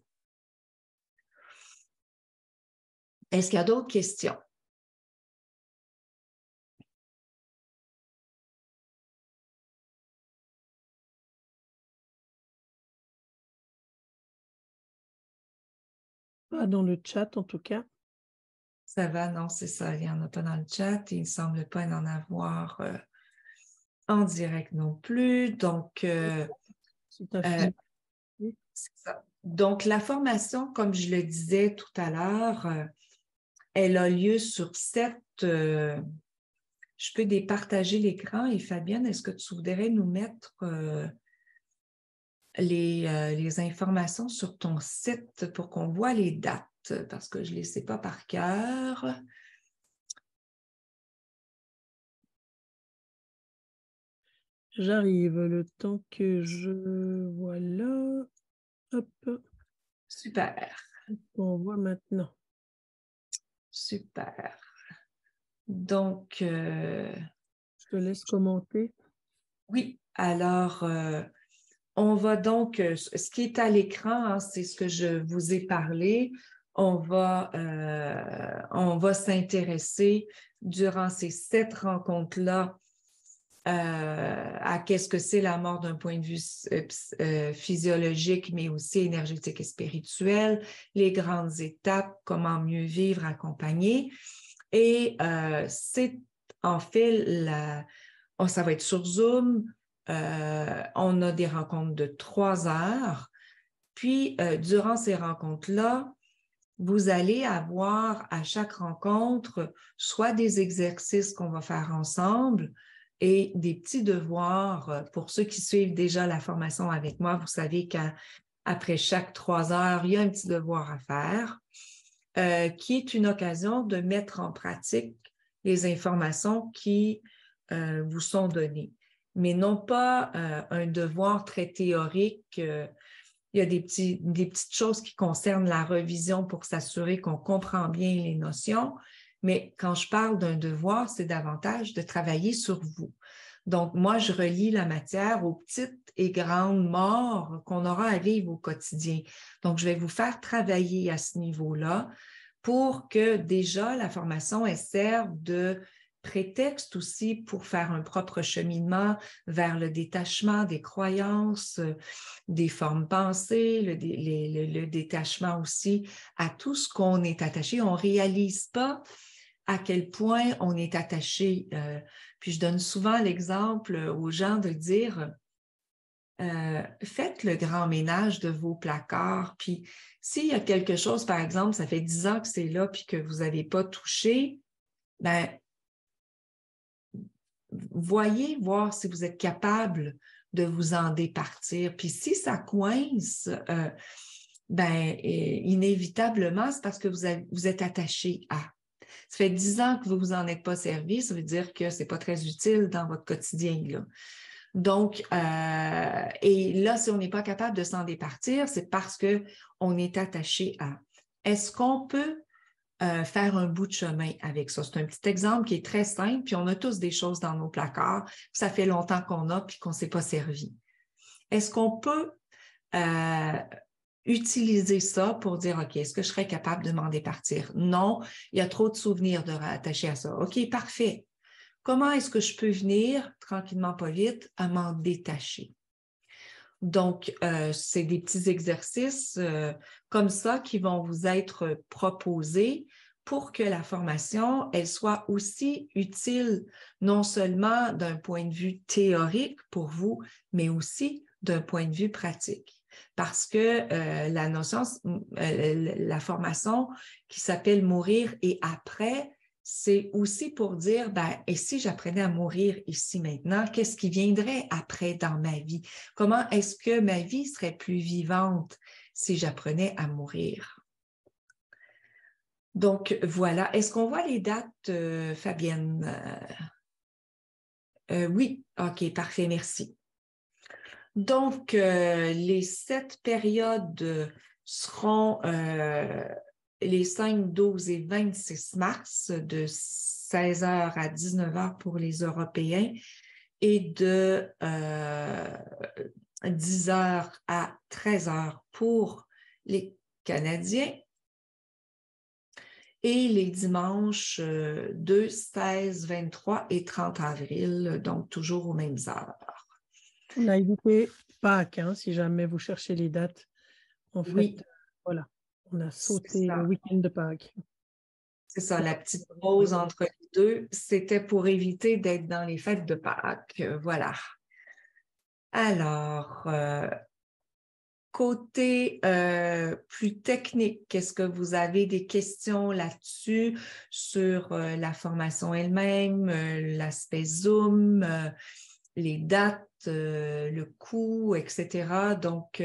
Est-ce qu'il y a d'autres questions? Pas dans le chat, en tout cas. Ça va, non, c'est ça. Il n'y en a pas dans le chat. Il ne semble pas en avoir en direct non plus. Donc, C'est c'est ça. Donc, la formation, comme je le disais tout à l'heure, elle a lieu sur 7. Je peux départager l'écran. Et Fabienne, est-ce que tu voudrais nous mettre les informations sur ton site pour qu'on voit les dates? Parce que je ne les sais pas par cœur. J'arrive, le temps que je... Voilà. Hop. Super. On voit maintenant. Super. Donc, je te laisse commenter. Oui, alors, on va donc, ce qui est à l'écran, c'est ce que je vous ai parlé. On va s'intéresser durant ces 7 rencontres-là à qu'est-ce que c'est la mort d'un point de vue physiologique, mais aussi énergétique et spirituel, les grandes étapes, comment mieux vivre accompagné. Et c'est en fait, ça va être sur Zoom. on a des rencontres de 3 heures. Puis, durant ces rencontres-là, vous allez avoir à chaque rencontre soit des exercices qu'on va faire ensemble et des petits devoirs. Pour ceux qui suivent déjà la formation avec moi, vous savez qu'après chaque 3 heures, il y a un petit devoir à faire qui est une occasion de mettre en pratique les informations qui vous sont données, mais non pas un devoir très théorique. Il y a des petites choses qui concernent la revision pour s'assurer qu'on comprend bien les notions, mais quand je parle d'un devoir, c'est davantage de travailler sur vous. Donc, moi, je relie la matière aux petites et grandes morts qu'on aura à vivre au quotidien. Donc, je vais vous faire travailler à ce niveau-là pour que déjà la formation elle serve de prétexte aussi pour faire un propre cheminement vers le détachement des croyances, des formes pensées, le détachement aussi à tout ce qu'on est attaché. On ne réalise pas à quel point on est attaché. Puis je donne souvent l'exemple aux gens de dire faites le grand ménage de vos placards. Puis s'il y a quelque chose, par exemple, ça fait 10 ans que c'est là puis que vous n'avez pas touché, ben voir si vous êtes capable de vous en départir. Puis si ça coince, inévitablement, c'est parce que vous êtes attaché à. Ça fait 10 ans que vous ne vous en êtes pas servi, ça veut dire que ce n'est pas très utile dans votre quotidien, là. Donc, et là, si on n'est pas capable de s'en départir, c'est parce qu'on est attaché à. Est-ce qu'on peut faire un bout de chemin avec ça? C'est un petit exemple qui est très simple, puis on a tous des choses dans nos placards, ça fait longtemps qu'on a, puis qu'on ne s'est pas servi. Est-ce qu'on peut utiliser ça pour dire, OK, est-ce que je serais capable de m'en départir? Non, il y a trop de souvenirs attachés à ça. OK, parfait. Comment est-ce que je peux venir, tranquillement, pas vite, à m'en détacher? Donc, c'est des petits exercices comme ça qui vont vous être proposés pour que la formation, elle soit aussi utile, non seulement d'un point de vue théorique pour vous, mais aussi d'un point de vue pratique. Parce que la formation qui s'appelle « Mourir et après », c'est aussi pour dire, et si j'apprenais à mourir ici maintenant, qu'est-ce qui viendrait après dans ma vie? Comment est-ce que ma vie serait plus vivante si j'apprenais à mourir? Donc, voilà. Est-ce qu'on voit les dates, Fabienne? Oui, OK, parfait, merci. Donc, les 7 périodes seront les 5, 12 et 26 mars, de 16h à 19h pour les Européens et de 10h à 13h pour les Canadiens. Et les dimanches 2, 16, 23 et 30 avril, donc toujours aux mêmes heures. On a évité Pâques, hein, si jamais vous cherchez les dates. En fait, oui. Voilà, on a sauté le week-end de Pâques. C'est ça, la petite pause entre les deux, c'était pour éviter d'être dans les fêtes de Pâques. Voilà. Alors, côté plus technique, est-ce que vous avez des questions là-dessus sur la formation elle-même, l'aspect Zoom, les dates, le coût, etc. Donc,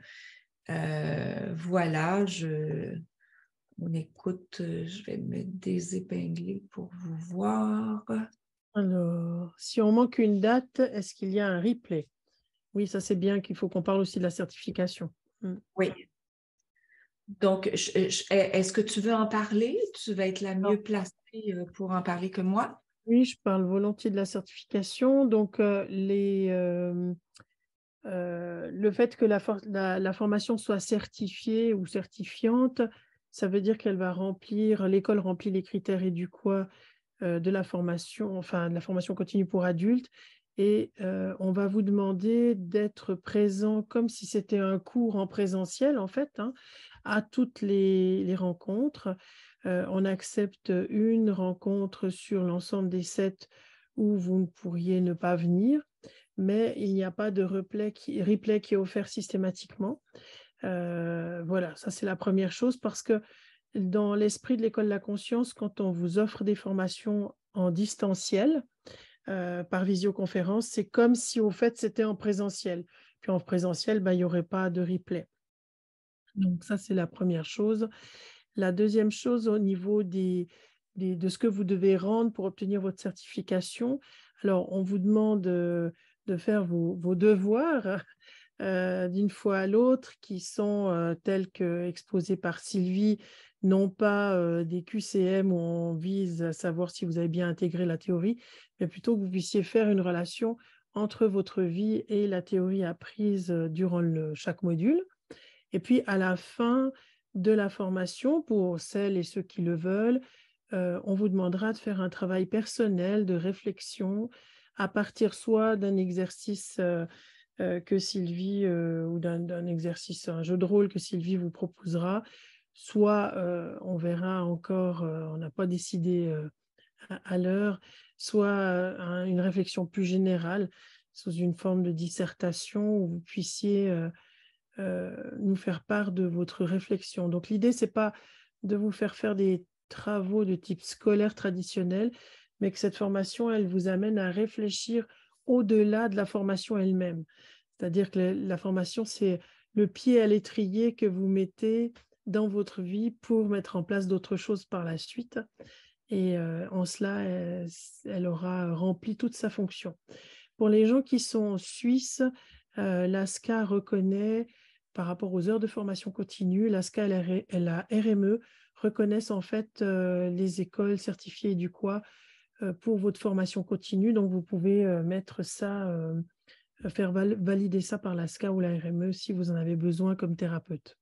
voilà, on écoute, je vais me désépingler pour vous voir. Alors, si on manque une date, est-ce qu'il y a un replay? Oui, ça c'est bien qu'il faut qu'on parle aussi de la certification. Oui. Donc, est-ce que tu veux en parler? Tu vas être la mieux placée pour en parler que moi? Oui, je parle volontiers de la certification. Donc, le fait que la formation soit certifiée ou certifiante, ça veut dire qu'elle va l'école remplit les critères EduQua de la formation continue pour adultes. Et on va vous demander d'être présent comme si c'était un cours en présentiel, en fait, hein, à toutes les rencontres. On accepte une rencontre sur l'ensemble des 7 où vous ne pourriez ne pas venir. mais il n'y a pas de replay qui est offert systématiquement. Voilà, ça c'est la première chose, parce que dans l'esprit de l'école de la conscience, quand on vous offre des formations en distanciel, par visioconférence, c'est comme si au fait c'était en présentiel. Puis en présentiel, il n'y aurait pas de replay. Donc ça, c'est la première chose. La deuxième chose, au niveau de ce que vous devez rendre pour obtenir votre certification, alors on vous demande de faire vos devoirs d'une fois à l'autre, qui sont tels qu'exposés par Sylvie, non pas des QCM où on vise à savoir si vous avez bien intégré la théorie, mais plutôt que vous puissiez faire une relation entre votre vie et la théorie apprise durant chaque module. Et puis, à la fin de la formation, pour celles et ceux qui le veulent, on vous demandera de faire un travail personnel de réflexion à partir soit d'un exercice que Sylvie, ou d'un exercice, un jeu de rôle que Sylvie vous proposera, soit on verra encore, on n'a pas décidé à l'heure, soit une réflexion plus générale sous une forme de dissertation où vous puissiez nous faire part de votre réflexion. Donc l'idée, ce n'est pas de vous faire des travaux de type scolaire traditionnel, mais que cette formation, elle vous amène à réfléchir au-delà de la formation elle-même. C'est-à-dire que la formation, c'est le pied à l'étrier que vous mettez dans votre vie pour mettre en place d'autres choses par la suite. Et en cela, elle aura rempli toute sa fonction. Pour les gens qui sont en Suisse, l'ASCA reconnaît, par rapport aux heures de formation continue, l'ASCA et la RME reconnaissent en fait les écoles certifiées du quoi pour votre formation continue. Donc, vous pouvez mettre ça, faire valider ça par l'ASCA ou la RME si vous en avez besoin comme thérapeute.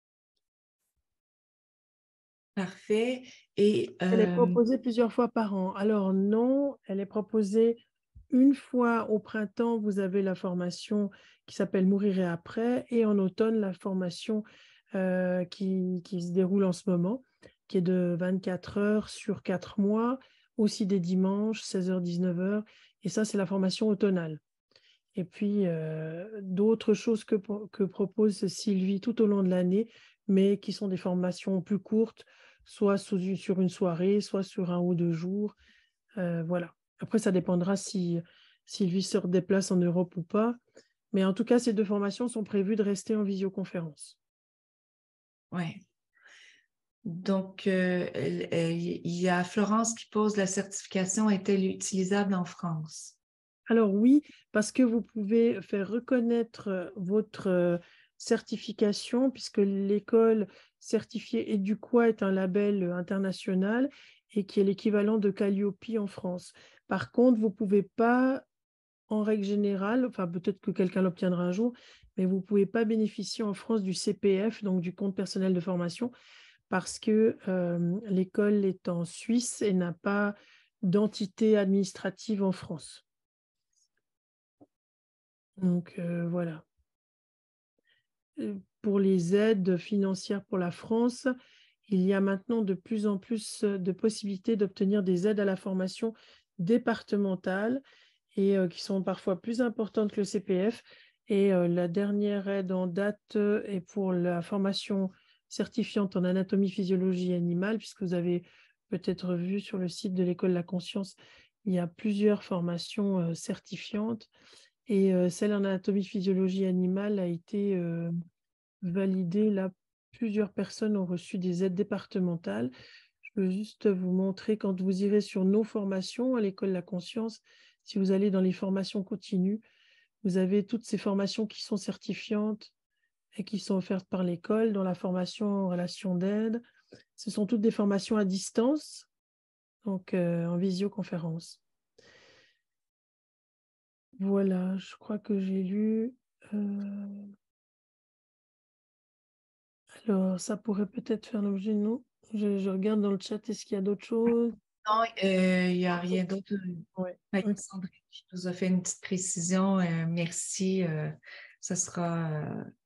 Parfait. Et, Elle est proposée plusieurs fois par an. Alors non, elle est proposée une fois au printemps. Vous avez la formation qui s'appelle Mourir et après, et en automne, la formation qui se déroule en ce moment, qui est de 24 heures sur 4 mois, aussi des dimanches, 16h, 19h, et ça, c'est la formation automnale. Et puis, d'autres choses que propose Sylvie tout au long de l'année, mais qui sont des formations plus courtes, soit sur une soirée, soit sur 1 ou 2 jours. Voilà. Après, ça dépendra si Sylvie se déplace en Europe ou pas. Mais en tout cas, ces 2 formations sont prévues de rester en visioconférence. oui. Donc, il y a Florence qui pose la certification est-elle utilisable en France? Alors oui, parce que vous pouvez faire reconnaître votre certification, puisque l'école certifiée EduQua est un label international et qui est l'équivalent de Calliope en France. Par contre, vous ne pouvez pas, en règle générale, enfin peut-être que quelqu'un l'obtiendra un jour, mais vous ne pouvez pas bénéficier en France du CPF, donc du compte personnel de formation, parce que l'école est en Suisse et n'a pas d'entité administrative en France. Donc voilà. Pour les aides financières pour la France, il y a maintenant de plus en plus de possibilités d'obtenir des aides à la formation départementale et qui sont parfois plus importantes que le CPF. Et la dernière aide en date est pour la formation certifiante en anatomie, physiologie animale, puisque vous avez peut-être vu sur le site de l'École de la conscience, il y a plusieurs formations certifiantes. Et celle en anatomie, physiologie animale a été validée. Là, plusieurs personnes ont reçu des aides départementales. Je veux juste vous montrer, quand vous irez sur nos formations à l'École de la conscience, si vous allez dans les formations continues, vous avez toutes ces formations qui sont certifiantes et qui sont offertes par l'école, dans la formation en relation d'aide. Ce sont toutes des formations à distance, donc en visioconférence. Voilà, je crois que j'ai lu. Alors, ça pourrait peut-être faire l'objet, non? Je regarde dans le chat, est-ce qu'il y a d'autres choses? Non, il n'y a rien d'autre. Ouais. Sandrine qui nous a fait une petite précision. Merci. Ça sera.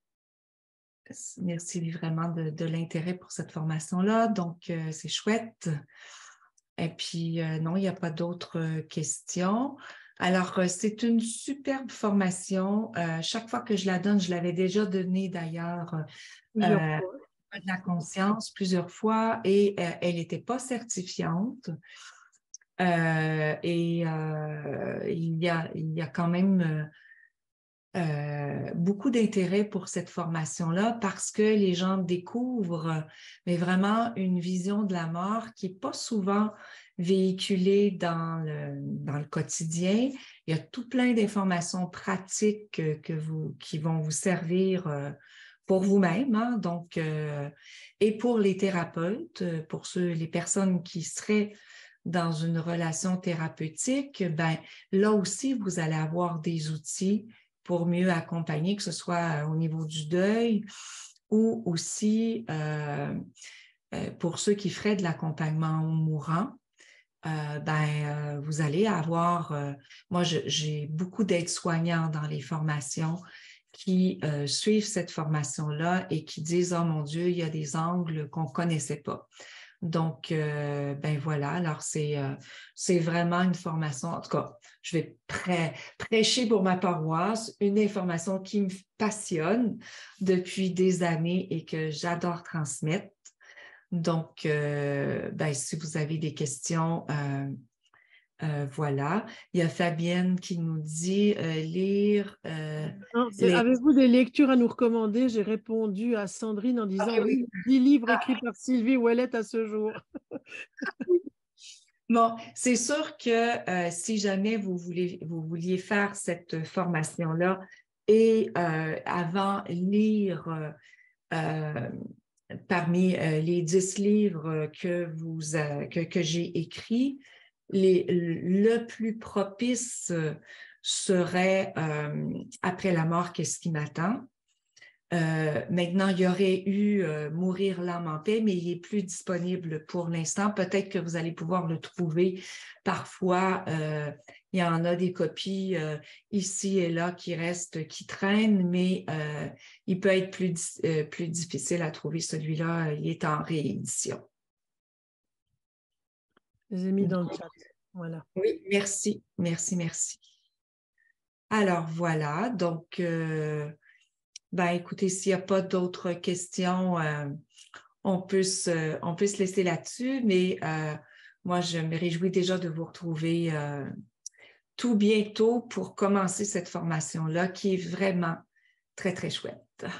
Merci vraiment de l'intérêt pour cette formation-là. Donc, c'est chouette. Et puis, non, il n'y a pas d'autres questions. Alors, c'est une superbe formation. Chaque fois que je la donne, je l'avais déjà donnée d'ailleurs Plusieurs fois. de la conscience plusieurs fois et elle n'était pas certifiante. Il y a quand même beaucoup d'intérêt pour cette formation-là parce que les gens découvrent mais vraiment une vision de la mort qui n'est pas souvent véhiculée dans le quotidien. Il y a tout plein d'informations pratiques qui vont vous servir pour vous-même, hein? Donc, et pour les thérapeutes, pour les personnes qui seraient dans une relation thérapeutique, ben, là aussi, vous allez avoir des outils pour mieux accompagner, que ce soit au niveau du deuil ou aussi pour ceux qui feraient de l'accompagnement au mourant. Vous allez avoir, moi j'ai beaucoup d'aides-soignants dans les formations qui suivent cette formation-là et qui disent, oh mon Dieu, il y a des angles qu'on ne connaissait pas. Donc, voilà, alors c'est vraiment une formation, en tout cas, je vais prêcher pour ma paroisse, une information qui me passionne depuis des années et que j'adore transmettre. Donc, si vous avez des questions, voilà. Il y a Fabienne qui nous dit lire Avez-vous des lectures à nous recommander? J'ai répondu à Sandrine en disant oui, 10 livres écrits par Sylvie Ouellet à ce jour. Bon, c'est sûr que si jamais vous vouliez faire cette formation-là et avant lire parmi les 10 livres que j'ai écrits, le plus propice serait Après la mort, qu'est-ce qui m'attend? Maintenant, il y aurait eu Mourir l'âme en paix, mais il n'est plus disponible pour l'instant. Peut-être que vous allez pouvoir le trouver. Parfois, il y en a des copies ici et là qui restent, qui traînent, mais il peut être plus difficile à trouver. Celui-là, il est en réédition. Je les ai mis dans le chat. Voilà. Oui, merci. Alors, voilà. Donc, écoutez, s'il n'y a pas d'autres questions, on peut se laisser là-dessus, mais moi, je me réjouis déjà de vous retrouver tout bientôt pour commencer cette formation-là qui est vraiment très, très chouette.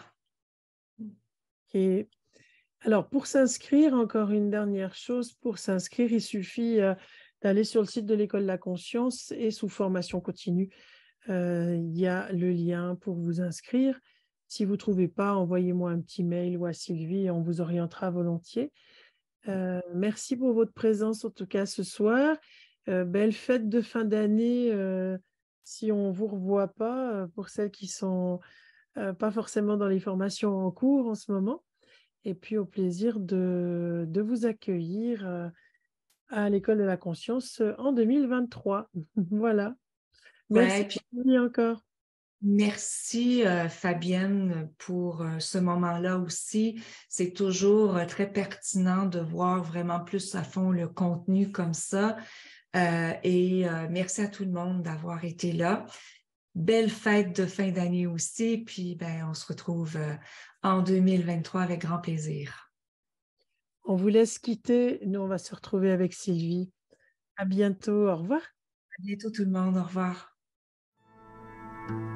Et alors, pour s'inscrire, encore une dernière chose, pour s'inscrire, il suffit d'aller sur le site de l'École de la conscience et sous formation continue, il y a le lien pour vous inscrire. Si vous ne trouvez pas, envoyez-moi un petit mail ou à Sylvie, on vous orientera volontiers. Merci pour votre présence, en tout cas, ce soir. Belle fête de fin d'année, si on ne vous revoit pas, pour celles qui ne sont pas forcément dans les formations en cours en ce moment. Et puis, au plaisir de vous accueillir à l'École de la conscience en 2023. Voilà. Merci encore. Merci Fabienne pour ce moment-là aussi. C'est toujours très pertinent de voir vraiment plus à fond le contenu comme ça. Merci à tout le monde d'avoir été là. Belle fête de fin d'année aussi. Puis on se retrouve en 2023 avec grand plaisir. On vous laisse quitter. Nous, on va se retrouver avec Sylvie. À bientôt. Au revoir. À bientôt tout le monde. Au revoir.